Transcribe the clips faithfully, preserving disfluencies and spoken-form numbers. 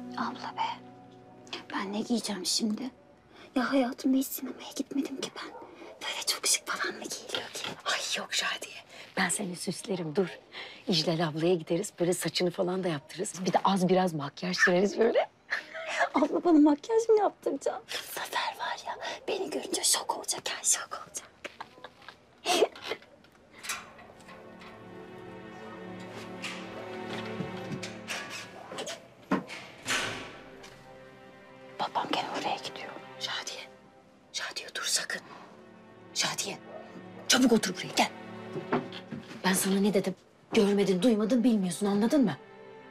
Abla be, ben ne giyeceğim şimdi? Ya hayatımda hiç sinemaya gitmedim ki ben. Böyle çok şık falan mı giyiliyor ki? Ay yok Şadiye. Ben seni süslerim dur. İclal ablaya gideriz. Böyle saçını falan da yaptırırız. Bir de az biraz makyaj süreriz böyle. Abla bana makyaj mı yaptıracaksın? Zafer var ya, beni görünce şok olacak, yani şok olacak. Babam gene oraya gidiyor. Şadiye. Şadiye dur sakın. Şadiye. Çabuk otur buraya gel. Ben sana ne dedim? Görmedin, duymadın, bilmiyorsun anladın mı?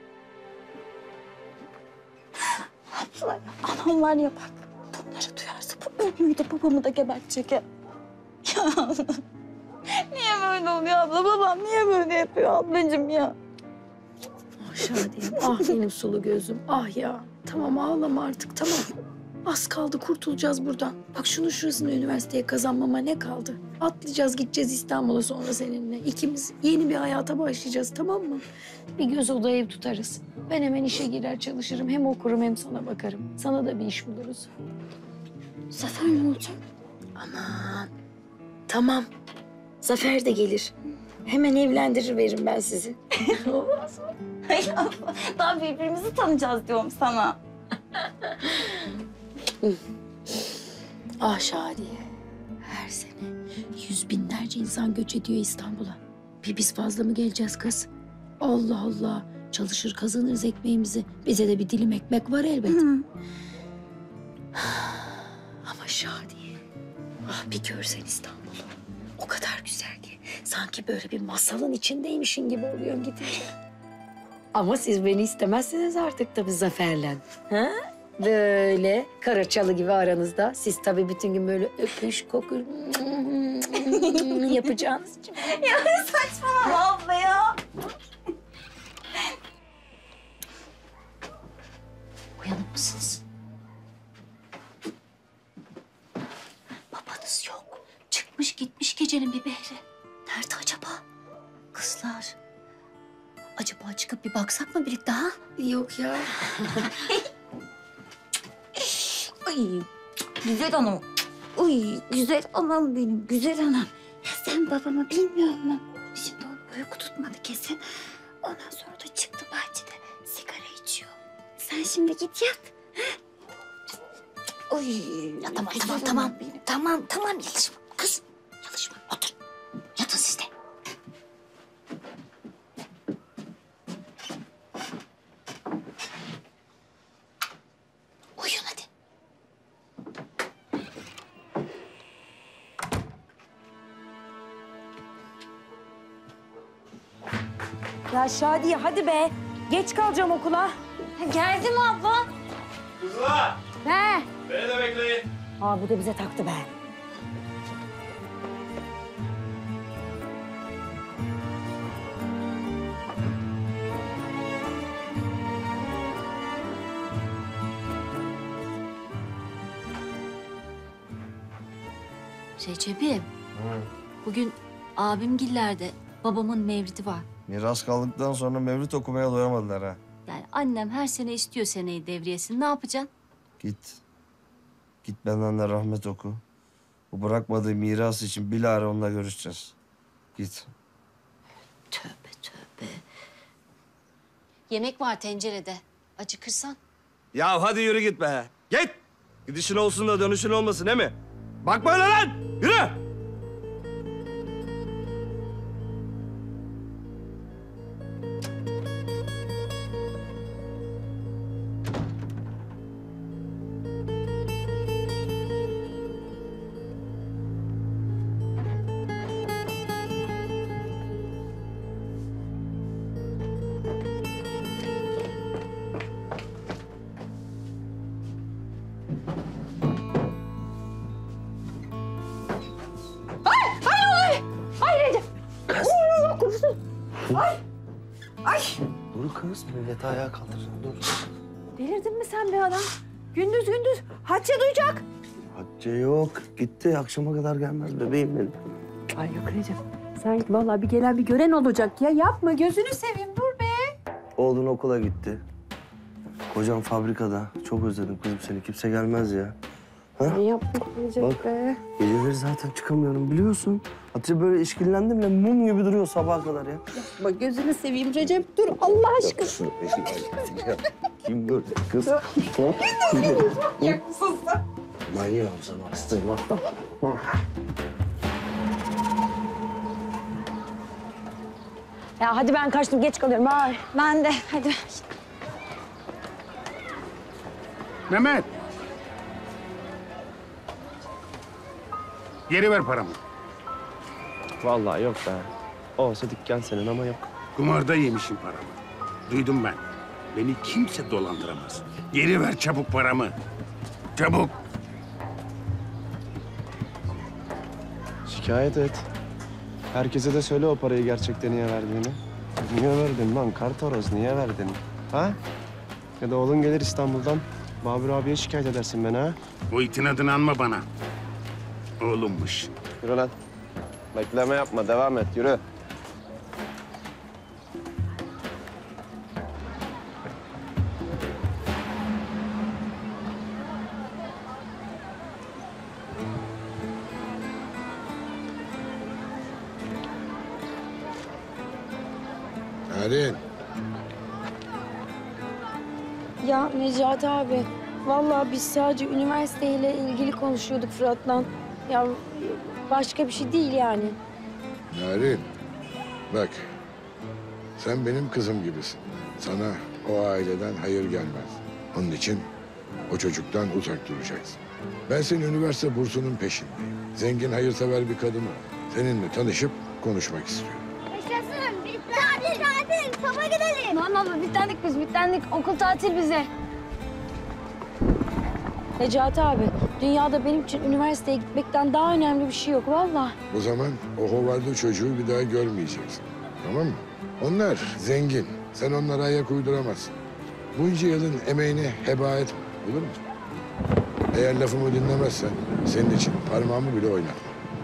Abla, anam var ya bak, bunları duyarsa bu ölüyü de babamı da gebertecek ya. Ya niye böyle oluyor abla? Babam niye böyle yapıyor ablacığım ya? Ah Şadiye, ah benim sulu gözüm, ah ya. Tamam ağlama artık, tamam. Az kaldı kurtulacağız buradan. Bak şunun şurasını üniversiteye kazanmama ne kaldı? Atlayacağız, gideceğiz İstanbul'a sonra seninle. İkimiz yeni bir hayata başlayacağız, tamam mı? Bir göz oda ev tutarız. Ben hemen işe girer çalışırım. Hem okurum hem sana bakarım. Sana da bir iş buluruz. Zafer ne olacak? Aman, tamam. Zafer de gelir. Hemen evlendirir veririm ben sizi. Olmaz mı? Ay abla, daha birbirimizi tanıyacağız diyorum sana. Ah Şadiye, her sene yüz binlerce insan göç ediyor İstanbul'a. Bir biz fazla mı geleceğiz kız? Allah Allah, çalışır kazanırız ekmeğimizi. Bize de bir dilim ekmek var elbet. Hı. Ama Şadiye, ah bir görsen İstanbul'u. O kadar güzel ki, sanki böyle bir masalın içindeymişin gibi oluyorsun gidince. Ama siz beni istemezsiniz artık tabii Zafer'le. Ha? Böyle karaçalı gibi aranızda. Siz tabii bütün gün böyle öpüş, kokuş yapacağınız için. Ya saçmalama abla ya. Uyanık mısınız? Babanız yok. Çıkmış gitmiş gecenin bir behri. Nerede acaba? Kızlar. Acaba çıkıp bir baksak mı birlikte ha? Yok ya. Ay güzel anam. Uy güzel anam benim, güzel anam. Ya sen babamı bilmiyor musun? Şimdi onun uyku tutmadı kesin. Ondan sonra da çıktı bahçede sigara içiyor. Sen şimdi git yat. Uy. Ya tamam güzel tamam anam tamam. benim. Tamam tamam yalışma. Kız yalışma otur. Yatın siz de. Uyuyun hadi. Ya Şadiye hadi be. Geç kalacağım okula. Geldi mi abla? Kızlar! He. Beni de bekleyin. Aa bu da bize taktı be. Recep'im, bugün abimgillerde babamın mevlidi var. Miras kaldıktan sonra mevlüt okumaya doyamadılar ha. Yani annem her sene istiyor seneyi devriyesini. Ne yapacaksın? Git. Git benden de rahmet oku. Bu bırakmadığı miras için bilahare onunla görüşeceğiz. Git. Tövbe tövbe. Yemek var tencerede. Acıkırsan. Ya hadi yürü git be. Git. Gidişin olsun da dönüşün olmasın değil mi? Bakma öyle lan. Yürü. Dur kız, milleti ayağa kaldırsın. Dur. Delirdin mi sen be adam? Gündüz gündüz Hatice duyacak. Hatice yok. Gitti. Akşama kadar gelmez bebeğim benim. Ay yok Recep. Sen vallahi bir gelen bir gören olacak ya. Yapma gözünü seveyim dur be. Oğlun okula gitti. Kocam fabrikada. Çok özledim kızım seni. Kimse gelmez ya. Ne yaptık Recep Bak. be? Geceleri zaten çıkamıyorum biliyorsun. Hatice böyle işkillendim bile mum gibi duruyor sabaha kadar ya. Bak gözünü seveyim Recep. Dur Allah aşkına. Kim gördü kız? Yaksın sen. Manyağım sana hastayım hatta. Ya hadi ben kaçtım. Geç kalıyorum. Ay. Ben de hadi. Mehmet. Geri ver paramı. Vallahi yok be. Olsa dükkan senin ama yok. Kumarda yemişim paramı. Duydum ben. Beni kimse dolandıramaz. Geri ver çabuk paramı. Çabuk. Şikayet et. Herkese de söyle o parayı gerçekten niye verdiğini. Niye verdin lan Kartaroz, niye verdin? Ha? Ya da oğlun gelir İstanbul'dan. Babür abiye şikayet edersin beni ha. O itin adını anma bana. Oğlummuş. Yürü lan. Bekleme yapma, devam et, yürü. Narin. Ya Necati abi, vallahi biz sadece üniversiteyle ilgili konuşuyorduk Fırat'la. Ya başka bir şey değil yani. Narin. Bak. Sen benim kızım gibisin. Sana o aileden hayır gelmez. Onun için o çocuktan uzak duracaksın. Ben senin üniversite bursunun peşindeyim. Zengin, hayırsever bir kadınım. Seninle tanışıp konuşmak istiyorum. Yaşasın. Bitti. Tatil tatil. Saba gidelim. Lan abla bitlendik biz, bitlendik. Okul tatil bize. Necati abi, dünyada benim için üniversiteye gitmekten daha önemli bir şey yok vallahi. O zaman o hovarda çocuğu bir daha görmeyeceksin. Tamam mı? Onlar zengin. Sen onlara ayak uyduramazsın. Bunca yılın emeğini heba etme. Olur mu? Eğer lafımı dinlemezsen senin için parmağımı bile oynatmam.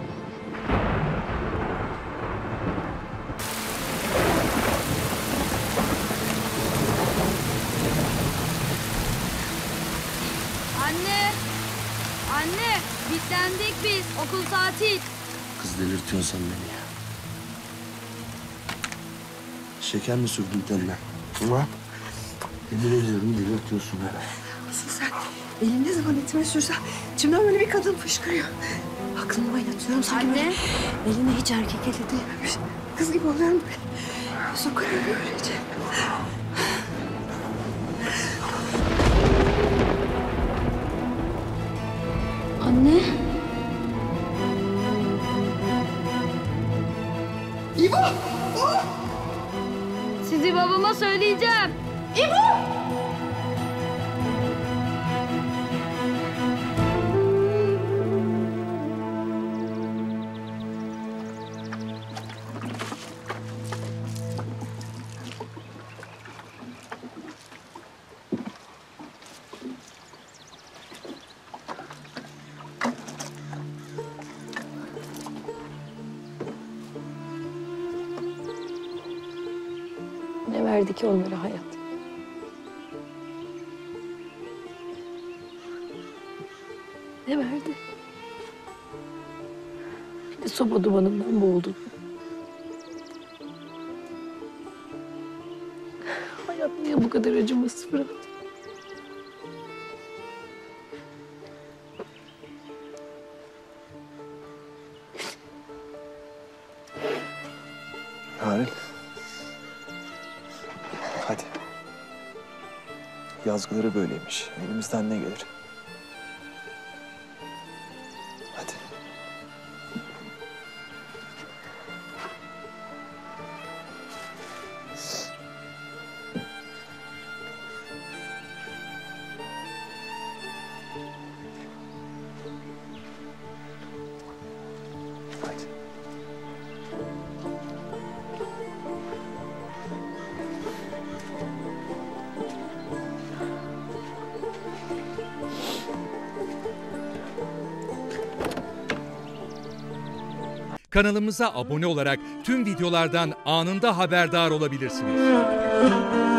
Anne! Anne! Bitlendik biz. Okul tatil. Kız delirtiyorsun sen beni ya. Şeker mi sürdün tenine? Ha? Yemin ediyorum delirtiyorsun beni. Nasıl sen? Elin ne zaman etime sürsen içimden böyle bir kadın fışkırıyor. Aklımı oynatıyorum sanki böyle. Eline hiç erkek eli değmemiş. Kız gibi oluyorum böyle. Sokarım böylece. Anne. Sizi babama söyleyeceğim. Ne verdi ki onlara hayat? Ne verdi? Bir de soba dumanından boğuldum. Hayat niye bu kadar acımasız Fırat? Narin. Hadi. Yazgıları böyleymiş. Elimizden ne gelir? Hadi. Hadi. Kanalımıza abone olarak tüm videolardan anında haberdar olabilirsiniz.